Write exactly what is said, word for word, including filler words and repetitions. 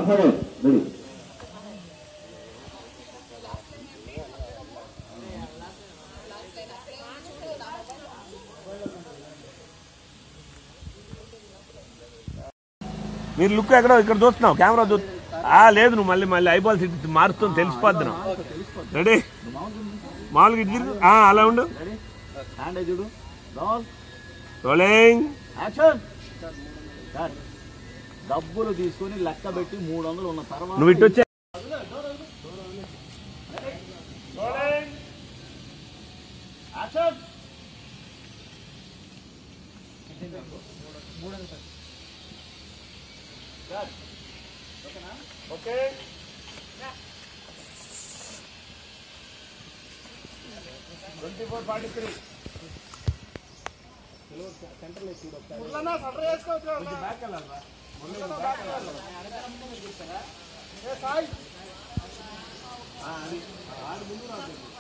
Seven ready. మీరు look ఎక్కడో ఇక్కడ చూస్తున్నావు కెమెరా చూ లేదు నువ్వు మళ్ళీ మళ్ళీ ఐబాల్ సిటీ మారుస్తుంది తెలిసిపోద్దు. రెడీ మామూలుగా ఇటు తిరుగు అలా ఉండు. రోలింగ్ డబ్బులు తీసుకుని లెక్క పెట్టి మూడు వందలు ఉన్న తర్వాత నువ్వు ఇటు వచ్చే okay twenty four forty three centre back వెళ్ళాలి ముందు